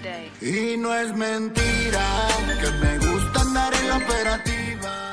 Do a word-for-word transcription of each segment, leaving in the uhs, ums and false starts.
Y no es mentira que me gusta andar en la operativa.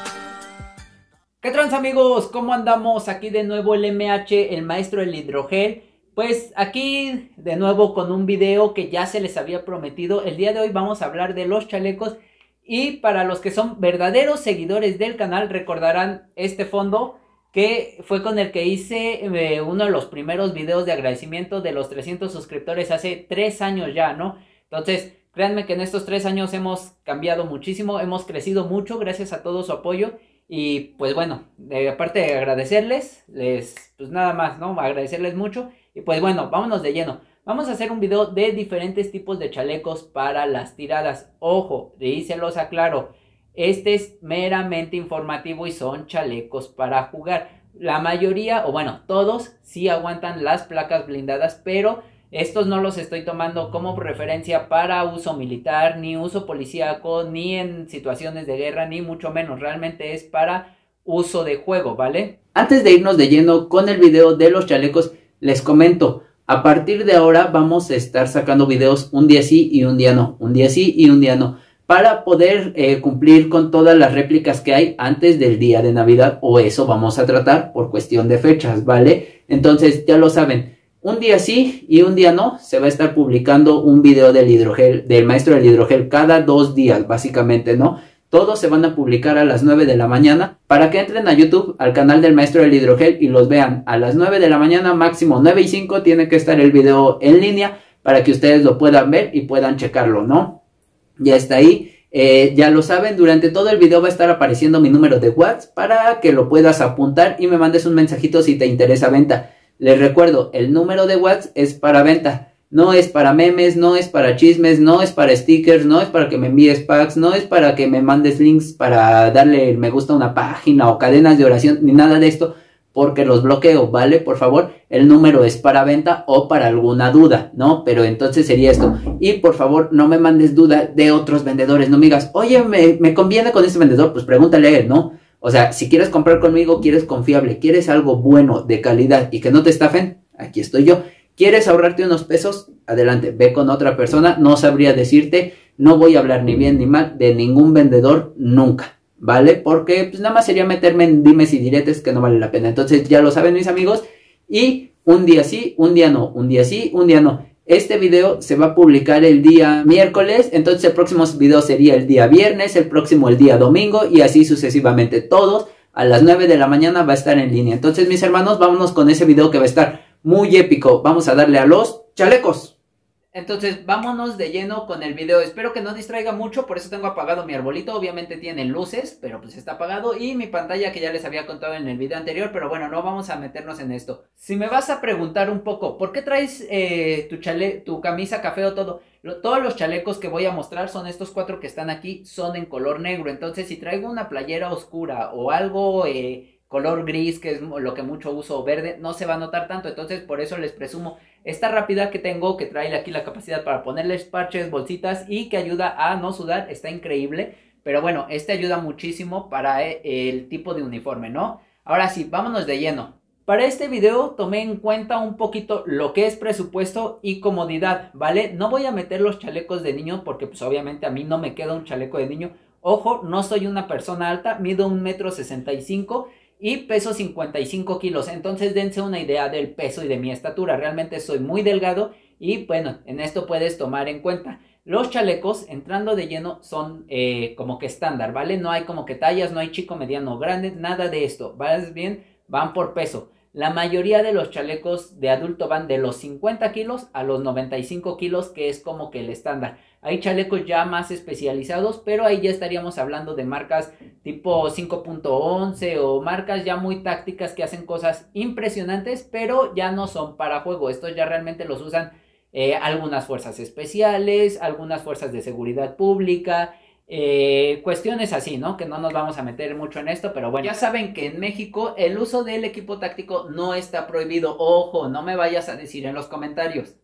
¿Qué tranza, amigos? ¿Cómo andamos? Aquí de nuevo el M H, el maestro del hidrogel. Pues aquí de nuevo con un video que ya se les había prometido. El día de hoy vamos a hablar de los chalecos. Y para los que son verdaderos seguidores del canal recordarán este fondo que fue con el que hice eh, uno de los primeros videos de agradecimiento de los trescientos suscriptores hace tres años ya, ¿no? Entonces, créanme que en estos tres años hemos cambiado muchísimo, hemos crecido mucho gracias a todo su apoyo. Y pues bueno, de, aparte de agradecerles, les, pues nada más, ¿no? Agradecerles mucho. Y pues bueno, vámonos de lleno. Vamos a hacer un video de diferentes tipos de chalecos para las tiradas. Ojo, y se los aclaro, este es meramente informativo y son chalecos para jugar. La mayoría, o bueno, todos sí aguantan las placas blindadas, pero estos no los estoy tomando como referencia para uso militar, ni uso policíaco, ni en situaciones de guerra, ni mucho menos. Realmente es para uso de juego, ¿vale? Antes de irnos de lleno con el video de los chalecos, les comento, a partir de ahora vamos a estar sacando videos un día sí y un día no, un día sí y un día no, para poder eh, cumplir con todas las réplicas que hay antes del día de Navidad, o eso vamos a tratar por cuestión de fechas, ¿vale? Entonces ya lo saben, un día sí y un día no, se va a estar publicando un video del hidrogel, del maestro del hidrogel cada dos días, básicamente, ¿no? Todos se van a publicar a las nueve de la mañana para que entren a YouTube, al canal del maestro del hidrogel y los vean a las nueve de la mañana, máximo nueve y cinco tiene que estar el video en línea para que ustedes lo puedan ver y puedan checarlo, ¿no? Ya está ahí, eh, ya lo saben, durante todo el video va a estar apareciendo mi número de WhatsApp para que lo puedas apuntar y me mandes un mensajito si te interesa venta. Les recuerdo, el número de WhatsApp es para venta, no es para memes, no es para chismes, no es para stickers, no es para que me envíes packs, no es para que me mandes links para darle me gusta a una página o cadenas de oración, ni nada de esto, porque los bloqueo, ¿vale? Por favor, el número es para venta o para alguna duda, ¿no? Pero entonces sería esto. Y por favor, no me mandes duda de otros vendedores, no me digas, oye, me, me conviene con este vendedor, pues pregúntale a él, ¿no? O sea, si quieres comprar conmigo, quieres confiable, quieres algo bueno, de calidad y que no te estafen, aquí estoy yo. ¿Quieres ahorrarte unos pesos? Adelante, ve con otra persona, no sabría decirte, no voy a hablar ni bien ni mal de ningún vendedor nunca, ¿vale? Porque pues nada más sería meterme en dimes y diretes que no vale la pena. Entonces ya lo saben mis amigos, y un día sí, un día no, un día sí, un día no. Este video se va a publicar el día miércoles, entonces el próximo video sería el día viernes, el próximo el día domingo y así sucesivamente. Todos a las nueve de la mañana va a estar en línea. Entonces mis hermanos, vámonos con ese video que va a estar muy épico. Vamos a darle a los chalecos. Entonces vámonos de lleno con el video. Espero que no distraiga mucho, por eso tengo apagado mi arbolito. Obviamente tiene luces, pero pues está apagado. Y mi pantalla que ya les había contado en el video anterior, pero bueno, no vamos a meternos en esto. Si me vas a preguntar un poco, ¿por qué traes eh, tu, chale tu camisa café o todo? Lo, todos los chalecos que voy a mostrar son estos cuatro que están aquí, son en color negro. Entonces si traigo una playera oscura o algo eh, color gris, que es lo que mucho uso, verde, no se va a notar tanto. Entonces por eso les presumo esta rápida que tengo, que trae aquí la capacidad para ponerles parches, bolsitas y que ayuda a no sudar, está increíble. Pero bueno, este ayuda muchísimo para el tipo de uniforme, ¿no? Ahora sí, vámonos de lleno. Para este video tomé en cuenta un poquito lo que es presupuesto y comodidad, ¿vale? No voy a meter los chalecos de niño porque pues obviamente a mí no me queda un chaleco de niño. Ojo, no soy una persona alta, mido un metro sesenta y cinco y peso cincuenta y cinco kilos, entonces dense una idea del peso y de mi estatura. Realmente soy muy delgado y bueno, en esto puedes tomar en cuenta. Los chalecos, entrando de lleno, son eh, como que estándar, ¿vale? No hay como que tallas, no hay chico, mediano, grande, nada de esto. ¿Vas bien? Van por peso. La mayoría de los chalecos de adulto van de los cincuenta kilos a los noventa y cinco kilos, que es como que el estándar. Hay chalecos ya más especializados, pero ahí ya estaríamos hablando de marcas tipo cinco punto once o marcas ya muy tácticas que hacen cosas impresionantes, pero ya no son para juego. Estos ya realmente los usan eh, algunas fuerzas especiales, algunas fuerzas de seguridad pública, eh, cuestiones así, ¿no? Que no nos vamos a meter mucho en esto, pero bueno, ya saben que en México el uso del equipo táctico no está prohibido. Ojo, no me vayas a decir en los comentarios: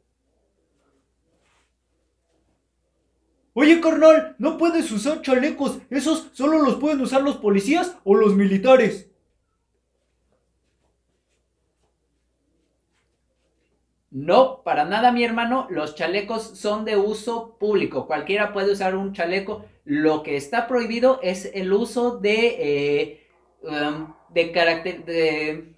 oye, carnal, no puedes usar chalecos, esos solo los pueden usar los policías o los militares. No, para nada, mi hermano. Los chalecos son de uso público. Cualquiera puede usar un chaleco. Lo que está prohibido es el uso de, eh, um, de carácter, de...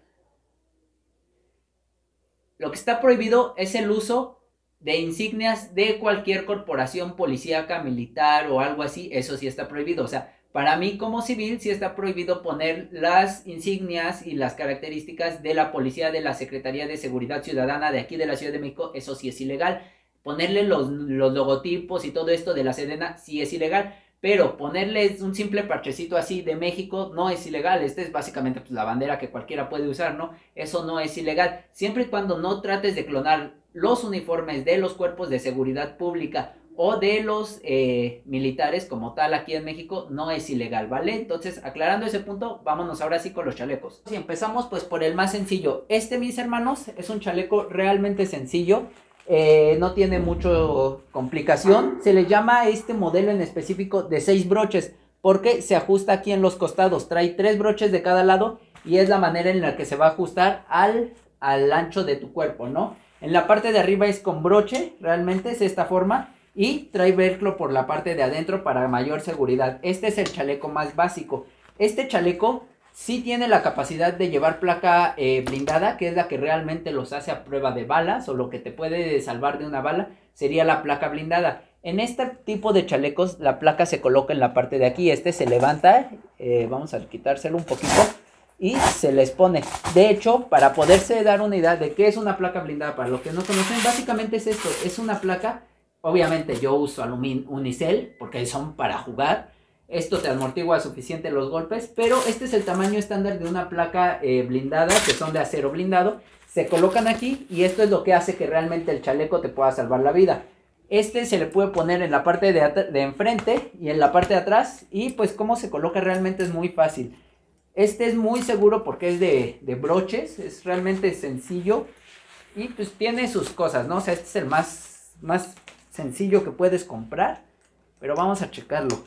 Lo que está prohibido es el uso de insignias de cualquier corporación policíaca, militar o algo así. Eso sí está prohibido. O sea, para mí como civil sí está prohibido poner las insignias y las características de la policía, de la Secretaría de Seguridad Ciudadana de aquí de la Ciudad de México. Eso sí es ilegal. Ponerle los, los logotipos y todo esto de la Sedena sí es ilegal. Pero ponerles un simple parchecito así de México no es ilegal. Este es básicamente pues, la bandera que cualquiera puede usar, ¿no? Eso no es ilegal. Siempre y cuando no trates de clonar los uniformes de los cuerpos de seguridad pública o de los eh, militares como tal aquí en México, no es ilegal, ¿vale? Entonces, aclarando ese punto, vámonos ahora sí con los chalecos. Si empezamos pues por el más sencillo. Este, mis hermanos, es un chaleco realmente sencillo. Eh, no tiene mucho complicación. Se le llama a este modelo en específico de seis broches porque se ajusta aquí en los costados. Trae tres broches de cada lado y es la manera en la que se va a ajustar al, al ancho de tu cuerpo, ¿no? En la parte de arriba es con broche, realmente es esta forma, y trae velcro por la parte de adentro para mayor seguridad. Este es el chaleco más básico. Este chaleco sí tiene la capacidad de llevar placa eh, blindada, que es la que realmente los hace a prueba de balas, o lo que te puede salvar de una bala sería la placa blindada. En este tipo de chalecos la placa se coloca en la parte de aquí. Este se levanta, eh, vamos a quitárselo un poquito, y se les pone. De hecho, para poderse dar una idea de qué es una placa blindada, para los que no conocen, básicamente es esto. Es una placa, obviamente yo uso aluminio unicel, porque son para jugar. Esto te amortigua suficiente los golpes, pero este es el tamaño estándar de una placa eh, blindada, que son de acero blindado. Se colocan aquí y esto es lo que hace que realmente el chaleco te pueda salvar la vida. Este se le puede poner en la parte de, de enfrente y en la parte de atrás, y pues cómo se coloca realmente es muy fácil. Este es muy seguro porque es de, de broches, es realmente sencillo y pues tiene sus cosas, ¿no? O sea, este es el más, más sencillo que puedes comprar, pero vamos a checarlo.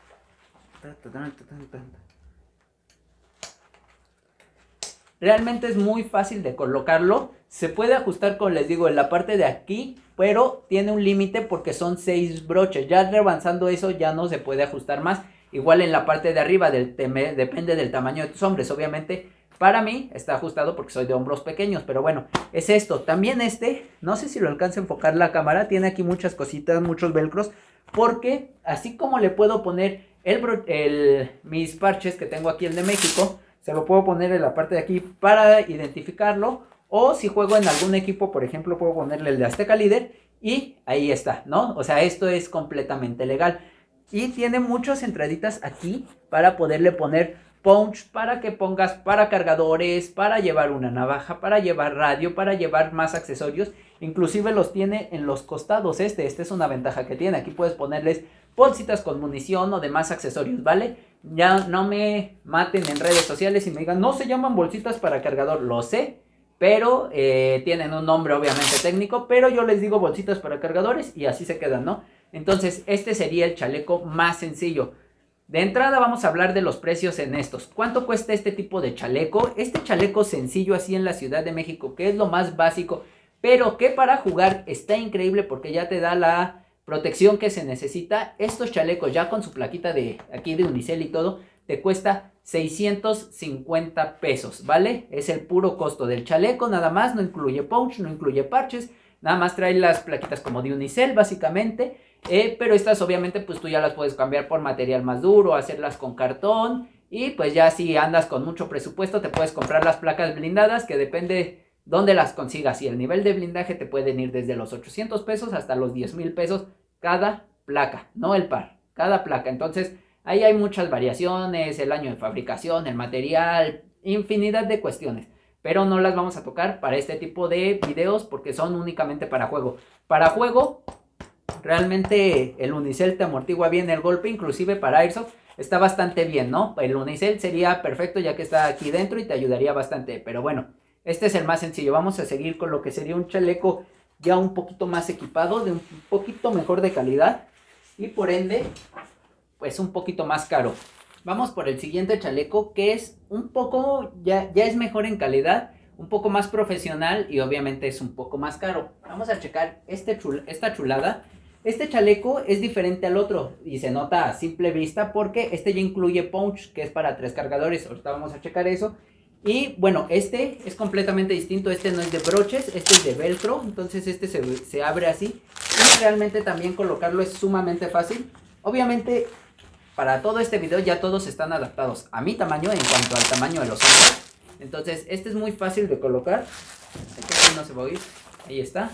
Realmente es muy fácil de colocarlo. Se puede ajustar, como les digo, en la parte de aquí, pero tiene un límite porque son seis broches. Ya avanzando eso ya no se puede ajustar más. Igual en la parte de arriba, del teme, depende del tamaño de tus hombres. Obviamente para mí está ajustado porque soy de hombros pequeños, pero bueno, es esto. También este, no sé si lo alcanza a enfocar la cámara, tiene aquí muchas cositas, muchos velcros, porque así como le puedo poner el, el, mis parches que tengo aquí, el de México, se lo puedo poner en la parte de aquí para identificarlo, o si juego en algún equipo, por ejemplo, puedo ponerle el de Azteca Líder y ahí está, ¿no? O sea, esto es completamente legal. Y tiene muchas entraditas aquí para poderle poner punch, para que pongas para cargadores, para llevar una navaja, para llevar radio, para llevar más accesorios. Inclusive los tiene en los costados. Este, este es una ventaja que tiene. Aquí puedes ponerles bolsitas con munición o demás accesorios, ¿vale? Ya no me maten en redes sociales y me digan, no se llaman bolsitas para cargador. Lo sé, pero eh, tienen un nombre obviamente técnico, pero yo les digo bolsitas para cargadores y así se quedan, ¿no? Entonces este sería el chaleco más sencillo. De entrada vamos a hablar de los precios en estos. ¿Cuánto cuesta este tipo de chaleco? Este chaleco sencillo así en la Ciudad de México, que es lo más básico, pero que para jugar está increíble porque ya te da la protección que se necesita. Estos chalecos ya con su plaquita de aquí de unicel y todo, te cuesta seiscientos cincuenta pesos, ¿vale? Es el puro costo del chaleco, nada más, no incluye pouch, no incluye parches, nada más trae las plaquitas como de unicel básicamente. Eh, pero estas obviamente pues tú ya las puedes cambiar por material más duro, hacerlas con cartón, y pues ya si andas con mucho presupuesto te puedes comprar las placas blindadas, que depende dónde las consigas, y el nivel de blindaje te pueden ir desde los ochocientos pesos hasta los diez mil pesos cada placa, no el par, cada placa. Entonces ahí hay muchas variaciones, el año de fabricación, el material, infinidad de cuestiones, pero no las vamos a tocar para este tipo de videos porque son únicamente para juego. Para juego realmente el unicel te amortigua bien el golpe, inclusive para Airsoft está bastante bien, ¿no? El unicel sería perfecto ya que está aquí dentro y te ayudaría bastante, pero bueno, este es el más sencillo. Vamos a seguir con lo que sería un chaleco ya un poquito más equipado, de un poquito mejor de calidad y por ende, pues un poquito más caro. Vamos por el siguiente chaleco que es un poco, ya, ya es mejor en calidad, un poco más profesional y obviamente es un poco más caro. Vamos a checar este chul esta chulada. Este chaleco es diferente al otro y se nota a simple vista porque este ya incluye punch, que es para tres cargadores. Ahorita vamos a checar eso. Y bueno, este es completamente distinto. Este no es de broches, este es de velcro. Entonces este se, se abre así. Y realmente también colocarlo es sumamente fácil. Obviamente para todo este video ya todos están adaptados a mi tamaño en cuanto al tamaño de los hombros. Entonces este es muy fácil de colocar. Este no se va a oír. Ahí está.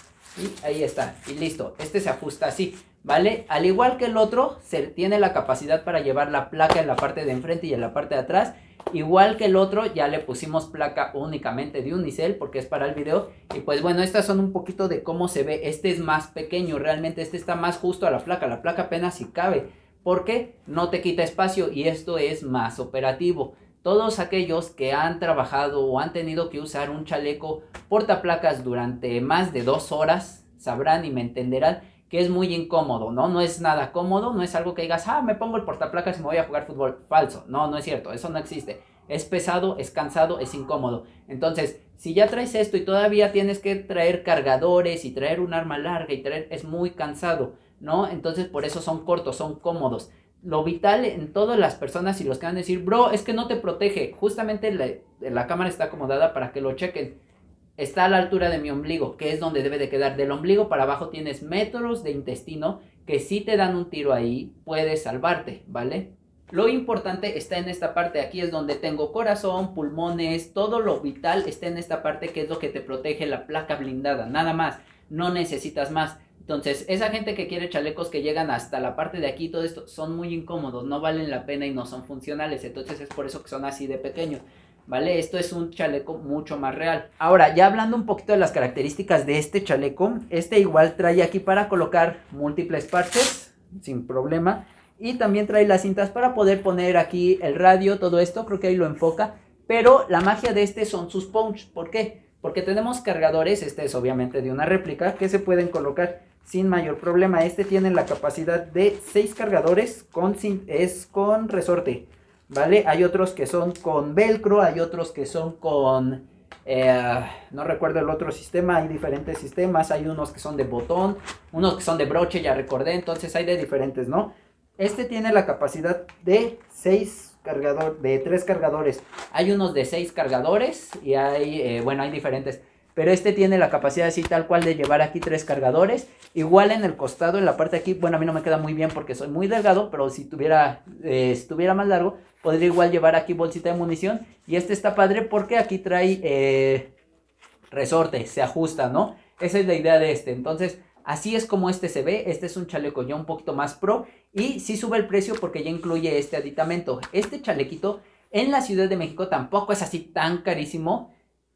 Y ahí está. Y listo. Este se ajusta así. ¿Vale? Al igual que el otro, se tiene la capacidad para llevar la placa en la parte de enfrente y en la parte de atrás. Igual que el otro, ya le pusimos placa únicamente de unicel porque es para el video. Y pues bueno, estas son un poquito de cómo se ve. Este es más pequeño, realmente este está más justo a la placa. La placa apenas si cabe porque no te quita espacio y esto es más operativo. Todos aquellos que han trabajado o han tenido que usar un chaleco portaplacas durante más de dos horas sabrán y me entenderán que es muy incómodo, ¿no? No es nada cómodo, no es algo que digas, ah, me pongo el portaplacas y me voy a jugar fútbol. Falso, no, no es cierto, eso no existe. Es pesado, es cansado, es incómodo. Entonces, si ya traes esto y todavía tienes que traer cargadores y traer un arma larga y traer, es muy cansado, ¿no? Entonces, por eso son cortos, son cómodos. Lo vital en todas las personas y los que van a decir, bro, es que no te protege. Justamente la, la cámara está acomodada para que lo chequen. Está a la altura de mi ombligo, que es donde debe de quedar. Del ombligo para abajo tienes metros de intestino que si te dan un tiro ahí, puedes salvarte, ¿vale? Lo importante está en esta parte. Aquí es donde tengo corazón, pulmones, todo lo vital está en esta parte que es lo que te protege la placa blindada. Nada más, no necesitas más. Entonces, esa gente que quiere chalecos que llegan hasta la parte de aquí, todo esto, son muy incómodos, no valen la pena y no son funcionales. Entonces es por eso que son así de pequeños, ¿vale? Esto es un chaleco mucho más real. Ahora, ya hablando un poquito de las características de este chaleco, este igual trae aquí para colocar múltiples parches, sin problema. Y también trae las cintas para poder poner aquí el radio, todo esto, creo que ahí lo enfoca. Pero la magia de este son sus punch, ¿por qué? Porque tenemos cargadores, este es obviamente de una réplica, que se pueden colocar sin mayor problema. Este tiene la capacidad de seis cargadores, con, es con resorte, ¿vale? Hay otros que son con velcro, hay otros que son con, eh, no recuerdo el otro sistema, hay diferentes sistemas, hay unos que son de botón, unos que son de broche, ya recordé, entonces hay de diferentes, ¿no? Este tiene la capacidad de seis cargadores, de tres cargadores, hay unos de seis cargadores y hay, eh, bueno, hay diferentes. Pero este tiene la capacidad así tal cual de llevar aquí tres cargadores. Igual en el costado, en la parte de aquí, bueno, a mí no me queda muy bien porque soy muy delgado, pero si tuviera, eh, estuviera más largo, podría igual llevar aquí bolsita de munición. Y este está padre porque aquí trae eh, resorte, se ajusta, ¿no? Esa es la idea de este. Entonces, así es como este se ve. Este es un chaleco ya un poquito más pro. Y sí sube el precio porque ya incluye este aditamento. Este chalequito en la Ciudad de México tampoco es así tan carísimo.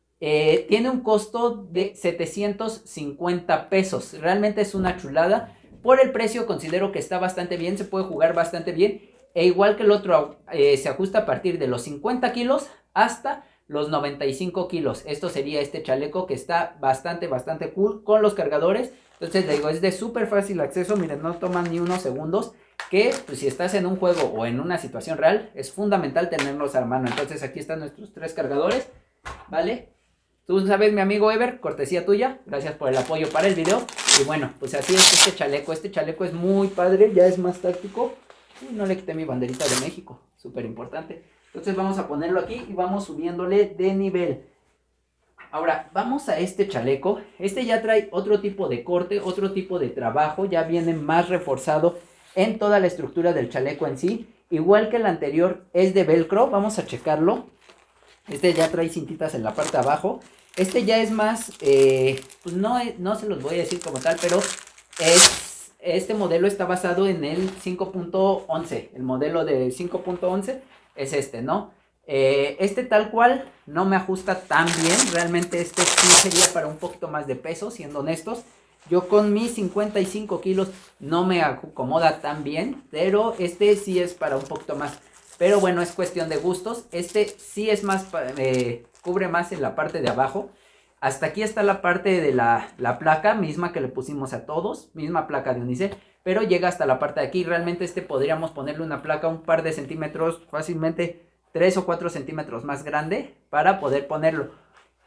Eh, tiene un costo de setecientos cincuenta pesos. Realmente es una chulada. Por el precio considero que está bastante bien. Se puede jugar bastante bien. E igual que el otro, eh, se ajusta a partir de los cincuenta kilos hasta los noventa y cinco kilos. Esto sería este chaleco que está bastante, bastante cool con los cargadores. Entonces, le digo, es de súper fácil acceso. Miren, no toman ni unos segundos. Que pues, si estás en un juego o en una situación real, es fundamental tenerlos a mano. Entonces, aquí están nuestros tres cargadores, ¿vale? Tú sabes, mi amigo Ever, cortesía tuya, gracias por el apoyo para el video. Y bueno, pues así es este chaleco, este chaleco es muy padre, ya es más táctico. Uy, no le quité mi banderita de México, súper importante. Entonces vamos a ponerlo aquí y vamos subiéndole de nivel. Ahora, vamos a este chaleco, este ya trae otro tipo de corte, otro tipo de trabajo, ya viene más reforzado en toda la estructura del chaleco en sí. Igual que el anterior es de velcro, vamos a checarlo. Este ya trae cintitas en la parte de abajo. Este ya es más, eh, pues no, no se los voy a decir como tal, pero es, este modelo está basado en el cinco punto once. El modelo de cinco punto once es este, ¿no? Eh, este tal cual no me ajusta tan bien. Realmente este sí sería para un poquito más de peso, siendo honestos. Yo con mis cincuenta y cinco kilos no me acomoda tan bien, pero este sí es para un poquito más. Pero bueno, es cuestión de gustos. Este sí es más, eh, cubre más en la parte de abajo. Hasta aquí está la parte de la, la placa misma que le pusimos a todos. Misma placa de unicel. Pero llega hasta la parte de aquí. Realmente este podríamos ponerle una placa un par de centímetros, fácilmente tres o cuatro centímetros más grande para poder ponerlo.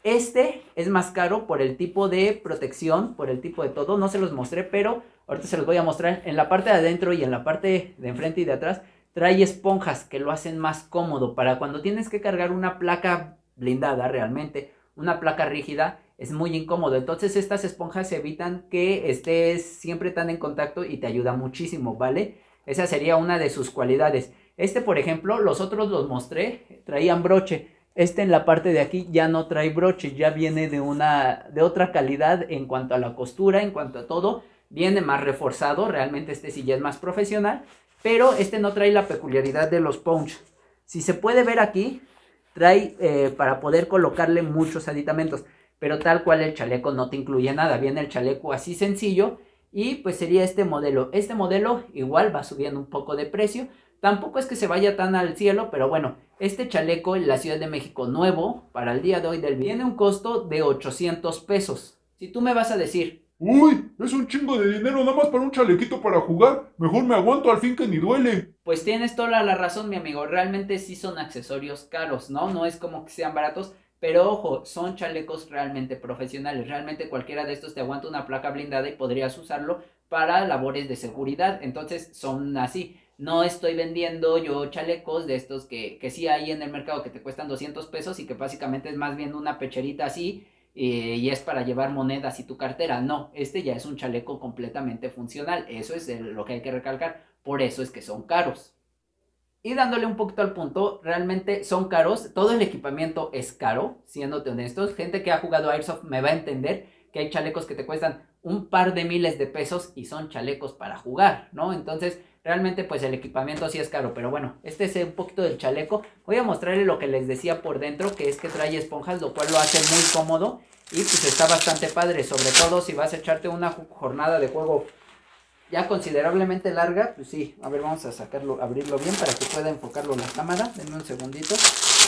Este es más caro por el tipo de protección, por el tipo de todo. No se los mostré, pero ahorita se los voy a mostrar. En la parte de adentro y en la parte de enfrente y de atrás trae esponjas que lo hacen más cómodo para cuando tienes que cargar una placa blindada realmente, una placa rígida, es muy incómodo. Entonces estas esponjas evitan que estés siempre tan en contacto y te ayuda muchísimo, ¿vale? Esa sería una de sus cualidades. Este, por ejemplo, los otros los mostré, traían broche. Este en la parte de aquí ya no trae broche, ya viene de una de otra calidad en cuanto a la costura, en cuanto a todo. Viene más reforzado, realmente este sí ya es más profesional, pero este no trae la peculiaridad de los punch. Si se puede ver aquí, trae eh, para poder colocarle muchos aditamentos, pero tal cual el chaleco no te incluye nada. Viene el chaleco así sencillo y pues sería este modelo. Este modelo igual va subiendo un poco de precio. Tampoco es que se vaya tan al cielo, pero bueno, este chaleco en la Ciudad de México nuevo, para el día de hoy del video, tiene un costo de ochocientos pesos. Si tú me vas a decir, uy, es un chingo de dinero nada más para un chalequito para jugar, mejor me aguanto al fin que ni duele. Pues tienes toda la razón, mi amigo, realmente sí son accesorios caros, ¿no? No es como que sean baratos, pero ojo, son chalecos realmente profesionales. Realmente cualquiera de estos te aguanta una placa blindada y podrías usarlo para labores de seguridad. Entonces son así. No estoy vendiendo yo chalecos de estos que, que sí hay en el mercado que te cuestan doscientos pesos y que básicamente es más bien una pecherita así eh, y es para llevar monedas y tu cartera. No, este ya es un chaleco completamente funcional. Eso es el, lo que hay que recalcar. Por eso es que son caros. Y dándole un poquito al punto, realmente son caros. Todo el equipamiento es caro, siéndote honestos. Gente que ha jugado Airsoft me va a entender que hay chalecos que te cuestan un par de miles de pesos y son chalecos para jugar, ¿no? Entonces, realmente pues el equipamiento sí es caro, pero bueno, este es un poquito del chaleco. Voy a mostrarle lo que les decía por dentro, que es que trae esponjas, lo cual lo hace muy cómodo y pues está bastante padre, sobre todo si vas a echarte una jornada de juego ya considerablemente larga. Pues sí, a ver, vamos a sacarlo, abrirlo bien para que pueda enfocarlo la cámara. Denme un segundito.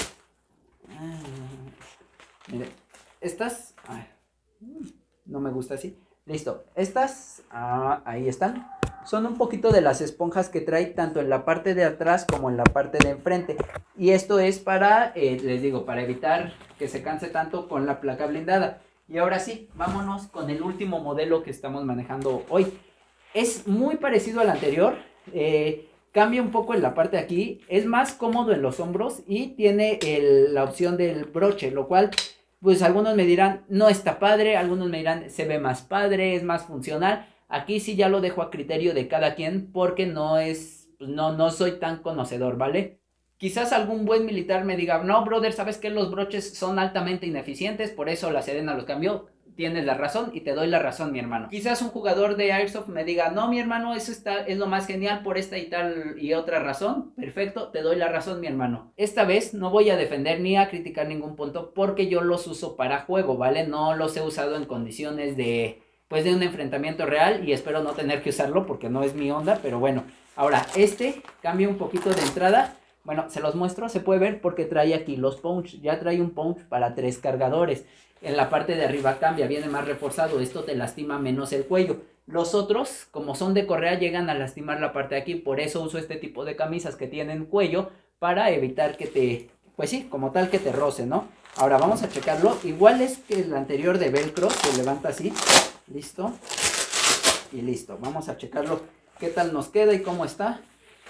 Ah, mire, estas, ay, no me gusta así. Listo, estas, ah, ahí están. Son un poquito de las esponjas que trae tanto en la parte de atrás como en la parte de enfrente. Y esto es para, eh, les digo, para evitar que se canse tanto con la placa blindada. Y ahora sí, vámonos con el último modelo que estamos manejando hoy. Es muy parecido al anterior, eh, cambia un poco en la parte de aquí, es más cómodo en los hombros y tiene el, la opción del broche, lo cual, pues algunos me dirán, no está padre, algunos me dirán, se ve más padre, es más funcional. Aquí sí ya lo dejo a criterio de cada quien porque no es, no, no soy tan conocedor, ¿vale? Quizás algún buen militar me diga, no, brother, ¿sabes qué? Los broches son altamente ineficientes, por eso la Sedena los cambió. Tienes la razón y te doy la razón, mi hermano. Quizás un jugador de Airsoft me diga, no, mi hermano, eso está, es lo más genial por esta y tal y otra razón. Perfecto, te doy la razón, mi hermano. Esta vez no voy a defender ni a criticar ningún punto porque yo los uso para juego, ¿vale? No los he usado en condiciones de, pues, de un enfrentamiento real y espero no tener que usarlo porque no es mi onda, pero bueno. Ahora, este cambia un poquito de entrada. Bueno, se los muestro, se puede ver porque trae aquí los punch. Ya trae un punch para tres cargadores. En la parte de arriba cambia, viene más reforzado. Esto te lastima menos el cuello. Los otros, como son de correa, llegan a lastimar la parte de aquí. Por eso uso este tipo de camisas que tienen cuello para evitar que te, pues sí, como tal que te roce, ¿no? Ahora vamos a checarlo. Igual es que el anterior de velcro, se levanta así. Listo. Y listo. Vamos a checarlo qué tal nos queda y cómo está.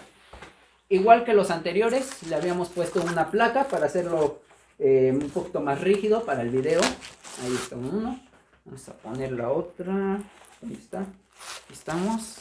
Igual que los anteriores, le habíamos puesto una placa para hacerlo eh, un poquito más rígido para el video. Ahí está uno. Vamos a poner la otra. Ahí está. Aquí estamos.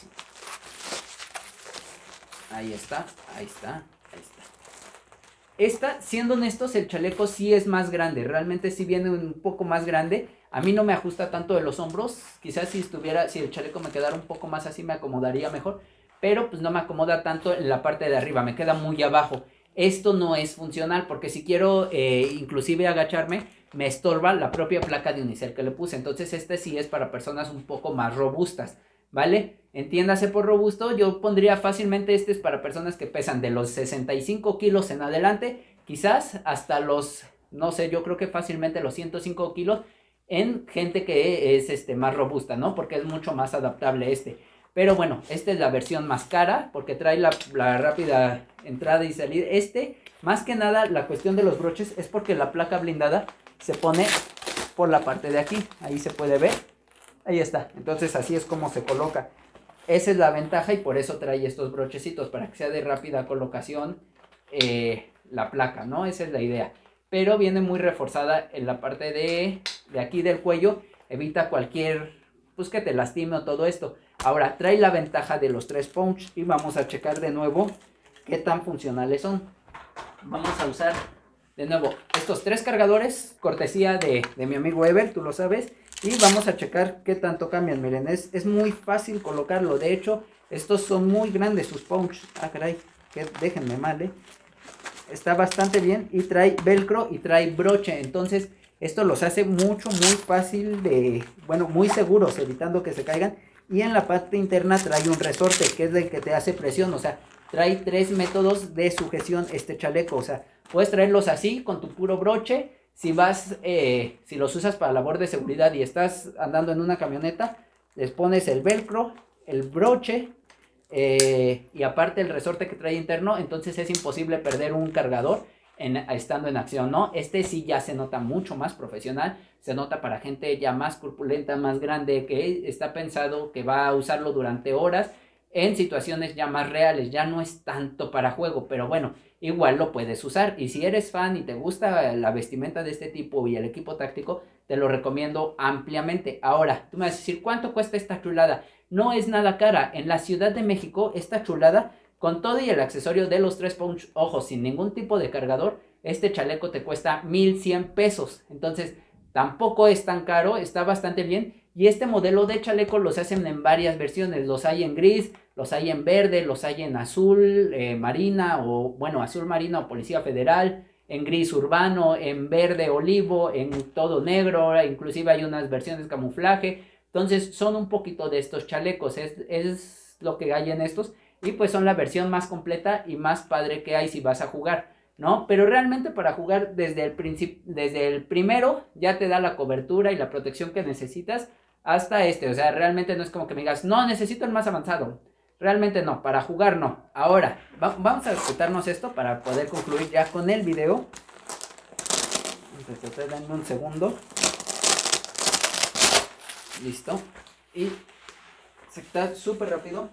Ahí está. Ahí está. Ahí está. Esta, siendo honestos, el chaleco sí es más grande. Realmente sí viene un poco más grande. A mí no me ajusta tanto de los hombros. Quizás si estuviera, si el chaleco me quedara un poco más así me acomodaría mejor. Pero pues no me acomoda tanto en la parte de arriba, me queda muy abajo. Esto no es funcional porque si quiero eh, inclusive agacharme, me estorba la propia placa de unicel que le puse. Entonces este sí es para personas un poco más robustas, ¿vale? Entiéndase por robusto, yo pondría fácilmente este es para personas que pesan de los sesenta y cinco kilos en adelante, quizás hasta los, no sé, yo creo que fácilmente los ciento cinco kilos en gente que es este, más robusta, ¿no? Porque es mucho más adaptable este. Pero bueno, esta es la versión más cara porque trae la, la rápida entrada y salida. Este, más que nada, la cuestión de los broches es porque la placa blindada se pone por la parte de aquí. Ahí se puede ver. Ahí está. Entonces así es como se coloca. Esa es la ventaja y por eso trae estos brochecitos, para que sea de rápida colocación eh, la placa, ¿no? Esa es la idea. Pero viene muy reforzada en la parte de, de aquí del cuello. Evita cualquier, pues que te lastime o todo esto. Ahora, trae la ventaja de los tres punch y vamos a checar de nuevo qué tan funcionales son. Vamos a usar de nuevo estos tres cargadores, cortesía de, de mi amigo Ever, tú lo sabes. Y vamos a checar qué tanto cambian. Miren, es, es muy fácil colocarlo. De hecho, estos son muy grandes sus punch. Ah, caray, que déjenme mal, ¿eh? Está bastante bien y trae velcro y trae broche. Entonces, esto los hace mucho, muy fácil de, bueno, muy seguros, evitando que se caigan. Y en la parte interna trae un resorte, que es el que te hace presión. O sea, trae tres métodos de sujeción este chaleco. O sea, puedes traerlos así, con tu puro broche. Si vas, eh, si los usas para labor de seguridad y estás andando en una camioneta, les pones el velcro, el broche eh, y aparte el resorte que trae interno. Entonces es imposible perder un cargador en, estando en acción, ¿no? Este sí ya se nota mucho más profesional. Se nota para gente ya más corpulenta, más grande, que está pensado que va a usarlo durante horas en situaciones ya más reales. Ya no es tanto para juego, pero bueno, igual lo puedes usar. Y si eres fan y te gusta la vestimenta de este tipo y el equipo táctico, te lo recomiendo ampliamente. Ahora, tú me vas a decir, ¿cuánto cuesta esta chulada? No es nada cara. En la Ciudad de México, esta chulada, con todo y el accesorio de los tres punch, ojo, sin ningún tipo de cargador, este chaleco te cuesta mil cien pesos. Entonces, tampoco es tan caro, está bastante bien. Y este modelo de chaleco los hacen en varias versiones. Los hay en gris, los hay en verde, los hay en azul eh, marina o, bueno, azul marina o policía federal, en gris urbano, en verde olivo, en todo negro, inclusive hay unas versiones camuflaje. Entonces son un poquito de estos chalecos, es, es lo que hay en estos. Y pues son la versión más completa y más padre que hay si vas a jugar, ¿no? Pero realmente para jugar desde el, principio, desde el primero ya te da la cobertura y la protección que necesitas hasta este. O sea, realmente no es como que me digas, no, necesito el más avanzado. Realmente no, para jugar no. Ahora, va, vamos a quitarnos esto para poder concluir ya con el video. Entonces, denme un segundo. Listo. Y se está súper rápido.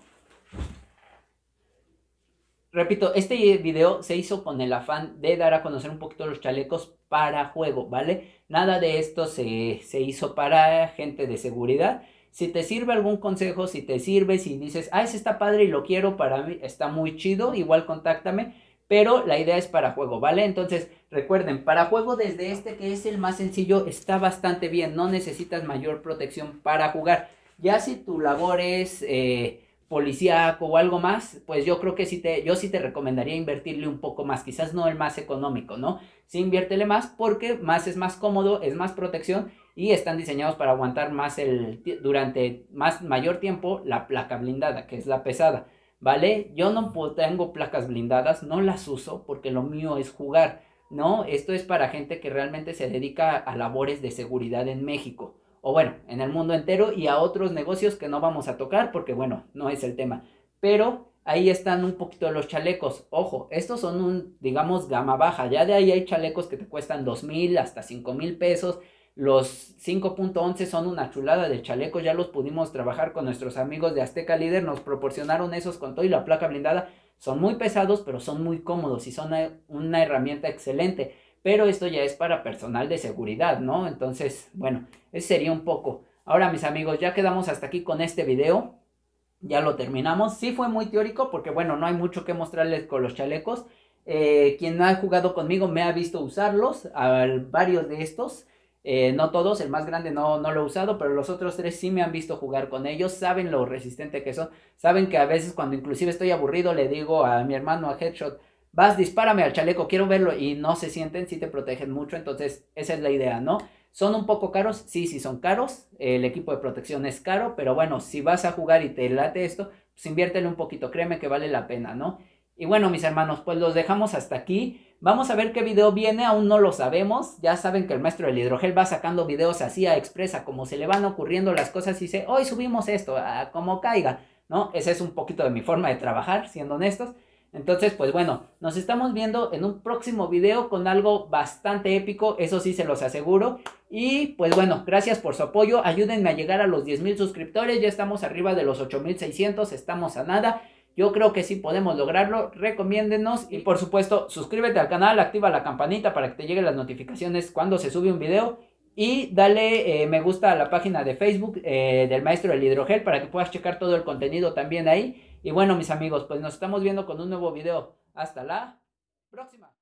Repito, este video se hizo con el afán de dar a conocer un poquito los chalecos para juego, ¿vale? Nada de esto se, se hizo para gente de seguridad. Si te sirve algún consejo, si te sirve, si dices, ah, ese está padre y lo quiero, para mí está muy chido, igual contáctame. Pero la idea es para juego, ¿vale? Entonces, recuerden, para juego desde este que es el más sencillo, está bastante bien. No necesitas mayor protección para jugar. Ya si tu labor es eh, policíaco o algo más, pues yo creo que sí te, yo sí te recomendaría invertirle un poco más. Quizás no el más económico, ¿no? Sí, inviértele más porque más es más cómodo, es más protección y están diseñados para aguantar más el, durante más, mayor tiempo la placa blindada, que es la pesada, ¿vale? Yo no tengo placas blindadas, no las uso porque lo mío es jugar, ¿no? Esto es para gente que realmente se dedica a labores de seguridad en México, o bueno, en el mundo entero y a otros negocios que no vamos a tocar porque, bueno, no es el tema. Pero ahí están un poquito los chalecos. Ojo, estos son un, digamos, gama baja. Ya de ahí hay chalecos que te cuestan dos mil hasta cinco mil pesos. Los cinco punto once son una chulada de chalecos. Ya los pudimos trabajar con nuestros amigos de Azteca Líder. Nos proporcionaron esos con todo y la placa blindada. Son muy pesados, pero son muy cómodos y son una, una herramienta excelente. Pero esto ya es para personal de seguridad, ¿no? Entonces, bueno, ese sería un poco. Ahora, mis amigos, ya quedamos hasta aquí con este video. Ya lo terminamos. Sí fue muy teórico porque, bueno, no hay mucho que mostrarles con los chalecos. Eh, quien ha jugado conmigo me ha visto usarlos, a varios de estos. Eh, no todos, el más grande no, no lo he usado, pero los otros tres sí me han visto jugar con ellos. Saben lo resistente que son. Saben que a veces cuando inclusive estoy aburrido le digo a mi hermano, a Headshot, vas, dispárame al chaleco, quiero verlo. Y no se sienten, sí te protegen mucho. Entonces esa es la idea, ¿no? ¿Son un poco caros? Sí, sí son caros. El equipo de protección es caro. Pero bueno, si vas a jugar y te late esto, pues inviértele un poquito. Créeme que vale la pena, ¿no? Y bueno, mis hermanos, pues los dejamos hasta aquí. Vamos a ver qué video viene. Aún no lo sabemos. Ya saben que el maestro del hidrogel va sacando videos así a expresa. Como se le van ocurriendo las cosas y dice, hoy subimos esto, a como caiga, ¿no? Esa es un poquito de mi forma de trabajar, siendo honestos. Entonces, pues bueno, nos estamos viendo en un próximo video con algo bastante épico, eso sí se los aseguro. Y pues bueno, gracias por su apoyo, ayúdenme a llegar a los diez mil suscriptores, ya estamos arriba de los ocho mil seiscientos, estamos a nada. Yo creo que sí podemos lograrlo, recomiéndennos y por supuesto suscríbete al canal, activa la campanita para que te lleguen las notificaciones cuando se sube un video. Y dale eh, me gusta a la página de Facebook eh, del Maestro del Hidrogel para que puedas checar todo el contenido también ahí. Y bueno, mis amigos, pues nos estamos viendo con un nuevo video. Hasta la próxima.